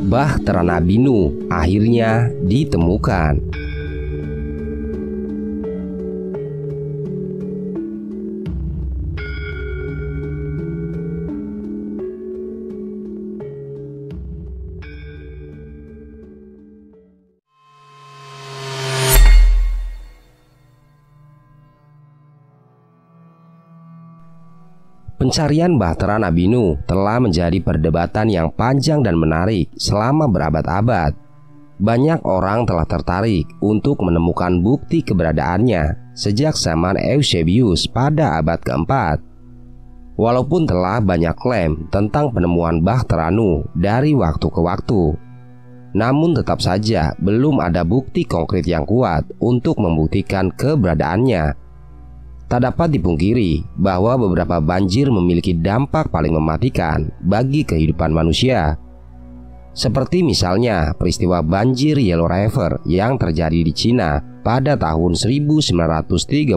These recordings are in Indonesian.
Bahtera Nabi Nuh akhirnya ditemukan. Pencarian Bahtera Nabi Nuh telah menjadi perdebatan yang panjang dan menarik selama berabad-abad. Banyak orang telah tertarik untuk menemukan bukti keberadaannya sejak zaman Eusebius pada abad keempat. Walaupun telah banyak klaim tentang penemuan Bahtera Nuh dari waktu ke waktu, namun tetap saja belum ada bukti konkret yang kuat untuk membuktikan keberadaannya. Tak dapat dipungkiri bahwa beberapa banjir memiliki dampak paling mematikan bagi kehidupan manusia. Seperti misalnya peristiwa banjir Yellow River yang terjadi di Cina pada tahun 1931.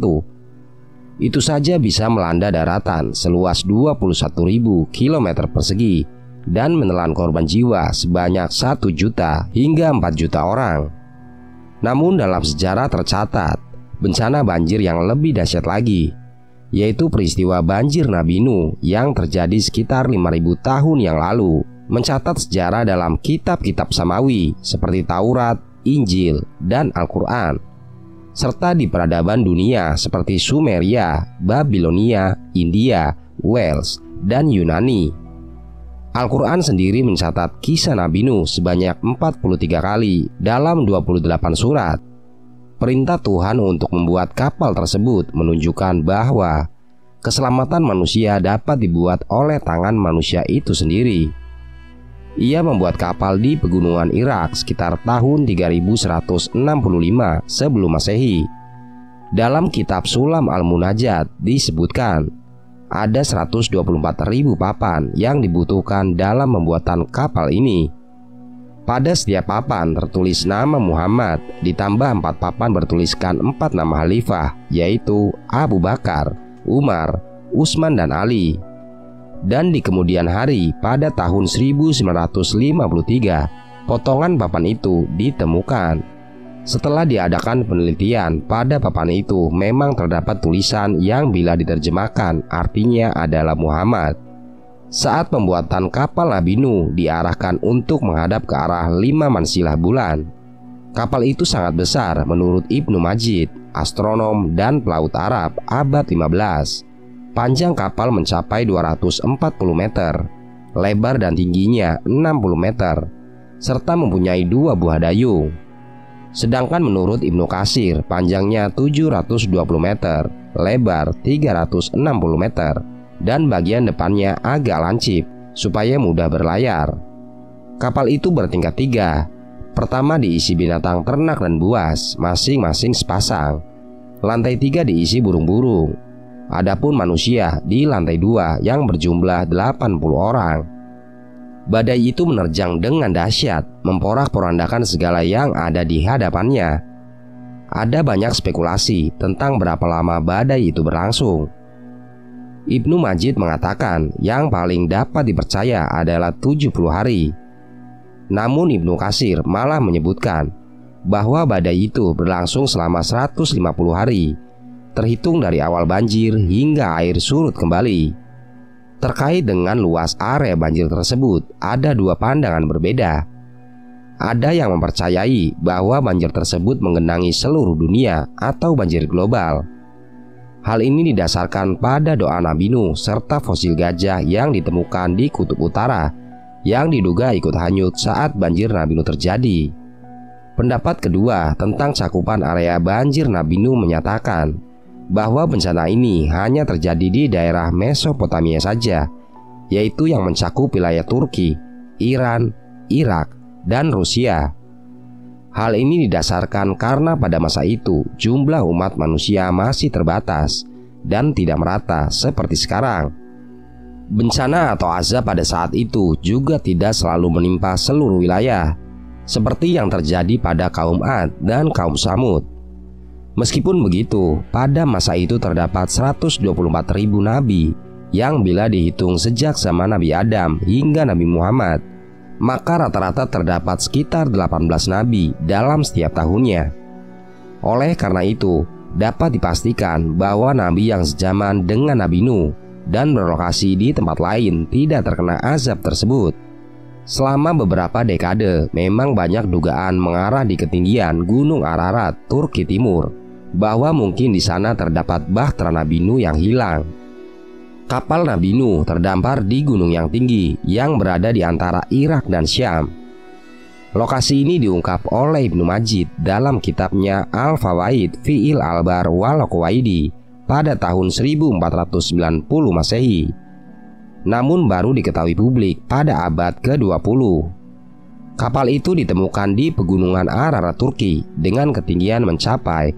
Itu saja bisa melanda daratan seluas 21.000 km persegi dan menelan korban jiwa sebanyak 1 juta hingga 4 juta orang. Namun dalam sejarah tercatat bencana banjir yang lebih dahsyat lagi, yaitu peristiwa banjir Nabi Nuh yang terjadi sekitar 5.000 tahun yang lalu, mencatat sejarah dalam kitab-kitab samawi seperti Taurat, Injil, dan Al-Quran, serta di peradaban dunia seperti Sumeria, Babilonia, India, Wales, dan Yunani. Al-Quran sendiri mencatat kisah Nabi Nuh sebanyak 43 kali dalam 28 surat. Perintah Tuhan untuk membuat kapal tersebut menunjukkan bahwa keselamatan manusia dapat dibuat oleh tangan manusia itu sendiri. Ia membuat kapal di pegunungan Irak sekitar tahun 3165 sebelum Masehi. Dalam kitab Sulam Al-Munajat disebutkan ada 124.000 papan yang dibutuhkan dalam pembuatan kapal ini. Pada setiap papan tertulis nama Muhammad, ditambah 4 papan bertuliskan 4 nama khalifah, yaitu Abu Bakar, Umar, Utsman, dan Ali. Dan di kemudian hari pada tahun 1953, potongan papan itu ditemukan. Setelah diadakan penelitian, pada papan itu memang terdapat tulisan yang bila diterjemahkan artinya adalah Muhammad. Saat pembuatan kapal Nabi Nuh diarahkan untuk menghadap ke arah 5 mansilah bulan. Kapal itu sangat besar menurut Ibnu Majid, astronom dan pelaut Arab abad 15. Panjang kapal mencapai 240 meter, lebar dan tingginya 60 meter, serta mempunyai 2 buah dayung. Sedangkan menurut Ibnu Katsir, panjangnya 720 meter, lebar 360 meter, dan bagian depannya agak lancip supaya mudah berlayar. Kapal itu bertingkat 3. Pertama diisi binatang ternak dan buas, masing-masing sepasang. Lantai 3 diisi burung-burung. Adapun manusia di lantai 2 yang berjumlah 80 orang. Badai itu menerjang dengan dahsyat, memporak-porandakan segala yang ada di hadapannya. Ada banyak spekulasi tentang berapa lama badai itu berlangsung. Ibnu Majid mengatakan yang paling dapat dipercaya adalah 70 hari. Namun Ibnu Katsir malah menyebutkan bahwa badai itu berlangsung selama 150 hari, terhitung dari awal banjir hingga air surut kembali. Terkait dengan luas area banjir tersebut, ada 2 pandangan berbeda. Ada yang mempercayai bahwa banjir tersebut menggenangi seluruh dunia atau banjir global. Hal ini didasarkan pada doa Nabi Nuh serta fosil gajah yang ditemukan di Kutub Utara yang diduga ikut hanyut saat banjir Nabi Nuh terjadi. Pendapat kedua tentang cakupan area banjir Nabi Nuh menyatakan bahwa bencana ini hanya terjadi di daerah Mesopotamia saja, yaitu yang mencakup wilayah Turki, Iran, Irak, dan Rusia. Hal ini didasarkan karena pada masa itu jumlah umat manusia masih terbatas dan tidak merata seperti sekarang. Bencana atau azab pada saat itu juga tidak selalu menimpa seluruh wilayah, seperti yang terjadi pada kaum Ad dan kaum Samud. Meskipun begitu, pada masa itu terdapat 124.000 nabi yang bila dihitung sejak zaman Nabi Adam hingga Nabi Muhammad, maka rata-rata terdapat sekitar 18 nabi dalam setiap tahunnya. Oleh karena itu, dapat dipastikan bahwa nabi yang sejaman dengan Nabi Nuh dan berlokasi di tempat lain tidak terkena azab tersebut. Selama beberapa dekade, memang banyak dugaan mengarah di ketinggian Gunung Ararat, Turki Timur, bahwa mungkin di sana terdapat bahtera Nabi Nuh yang hilang. Kapal Nabi Nuh terdampar di gunung yang tinggi yang berada di antara Irak dan Syam. Lokasi ini diungkap oleh Ibnu Majid dalam kitabnya Al-Fawaid Fi'il Al-Bar wal-Qawaidi pada tahun 1490 Masehi. Namun baru diketahui publik pada abad ke-20. Kapal itu ditemukan di pegunungan Ararat, Turki dengan ketinggian mencapai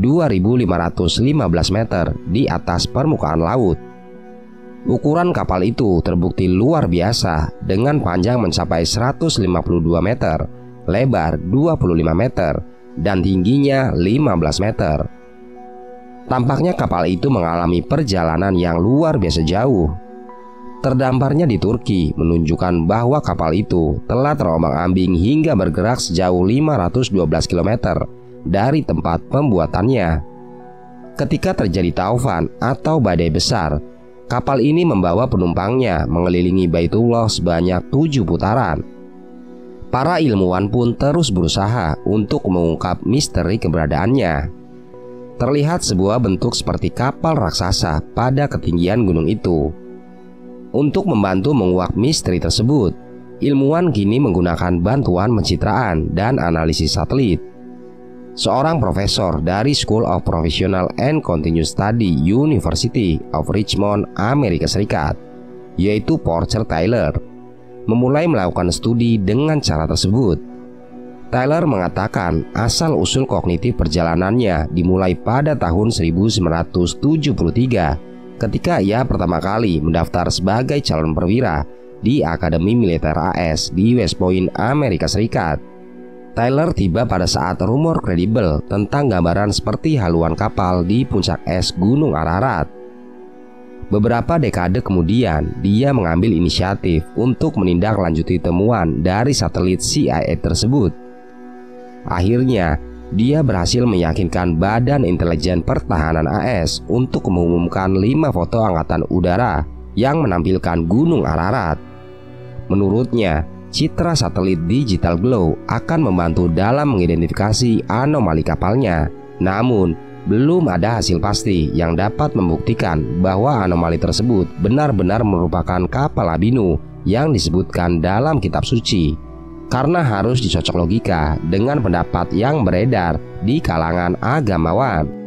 2.515 meter di atas permukaan laut. Ukuran kapal itu terbukti luar biasa dengan panjang mencapai 152 meter, lebar 25 meter, dan tingginya 15 meter. Tampaknya kapal itu mengalami perjalanan yang luar biasa jauh. Terdamparnya di Turki menunjukkan bahwa kapal itu telah terombang-ambing hingga bergerak sejauh 512 km dari tempat pembuatannya. Ketika terjadi taufan atau badai besar, kapal ini membawa penumpangnya mengelilingi Baitullah sebanyak 7 putaran. Para ilmuwan pun terus berusaha untuk mengungkap misteri keberadaannya. Terlihat sebuah bentuk seperti kapal raksasa pada ketinggian gunung itu. Untuk membantu menguak misteri tersebut, ilmuwan kini menggunakan bantuan pencitraan dan analisis satelit. Seorang profesor dari School of Professional and Continuous Study University of Richmond, Amerika Serikat, yaitu Porter Taylor, memulai melakukan studi dengan cara tersebut. Taylor mengatakan asal-usul kognitif perjalanannya dimulai pada tahun 1973 ketika ia pertama kali mendaftar sebagai calon perwira di Akademi Militer AS di West Point, Amerika Serikat. Taylor tiba pada saat rumor kredibel tentang gambaran seperti haluan kapal di puncak es Gunung Ararat. Beberapa dekade kemudian, dia mengambil inisiatif untuk menindaklanjuti temuan dari satelit CIA tersebut. Akhirnya, dia berhasil meyakinkan Badan Intelijen Pertahanan AS untuk mengumumkan 5 foto angkatan udara yang menampilkan Gunung Ararat. Menurutnya, citra satelit digital glow akan membantu dalam mengidentifikasi anomali kapalnya. Namun, belum ada hasil pasti yang dapat membuktikan bahwa anomali tersebut benar-benar merupakan kapal Nabi Nuh yang disebutkan dalam kitab suci, karena harus dicocok logika dengan pendapat yang beredar di kalangan agamawan.